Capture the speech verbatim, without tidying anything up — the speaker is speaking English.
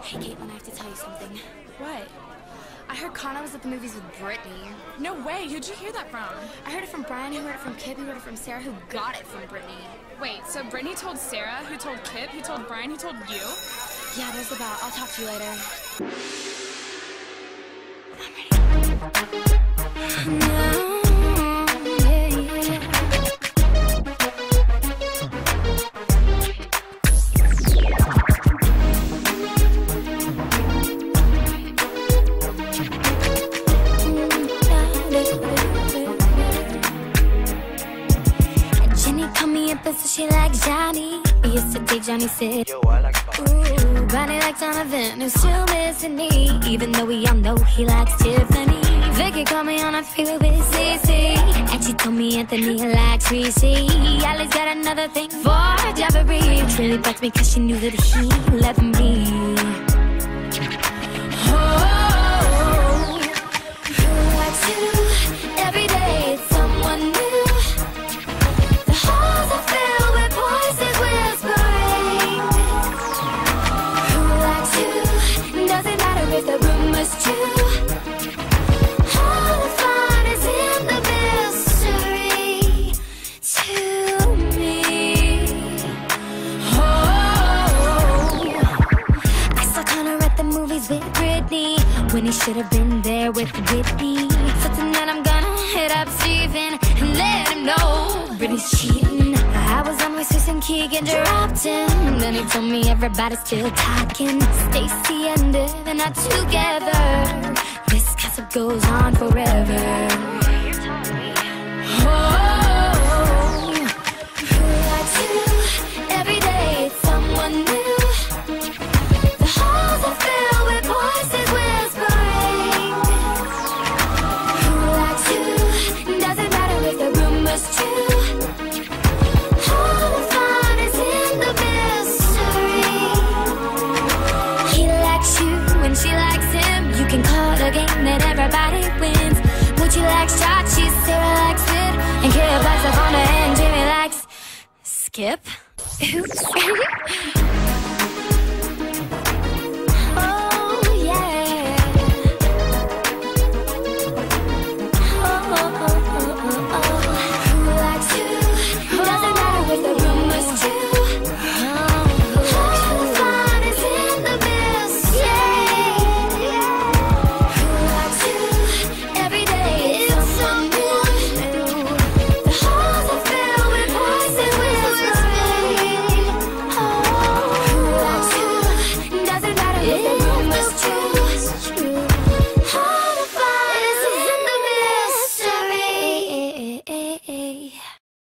Hey, Caitlin, I have to tell you something. What? I heard Kana was at the movies with Brittany. No way, who'd you hear that from? I heard it from Brian, who heard it from Kip, who heard it from Sarah, who got it from Brittany. Wait, so Brittany told Sarah, who told Kip, who told Brian, who told you? Yeah, there's about. I'll talk to you later. I'm ready. No. So she likes Johnny. We used to take Johnny said, yo, I like ooh, Bonnie like Donovan, who's still missing me, even though we all know he likes Tiffany. Vicky called me on a freeway with Cece, and she told me Anthony likes Reese. Alex got another thing for Jabbery, which really bugged me cause she knew that he loved me. Oh, who likes you every day? It's someone new. If the rumors true, all the fun is in the mystery to me. Oh, I saw Connor at the movies with Brittany when he should have been there with Whitney. So tonight I'm gonna hit up Steven and let him know Brittany's cheating. I was on my Swiss and Keegan dropped him. Then he told me everybody's still talking. Stacy and Devin are together. This gossip goes on forever. Oh, who likes you every day? It's someone new. The halls are filled with voices whispering. Who likes you? Doesn't matter if the rumor's true. She likes him, you can call it a game that everybody wins. Moochie likes Chachi, Sarah likes Sid, and Kip likes the Fonda, and Jimmy likes Skip. Oops. Oh, yeah. Oh, oh, oh, oh, oh, oh. Who likes you? Doesn't matter if the rumor's true. Yeah.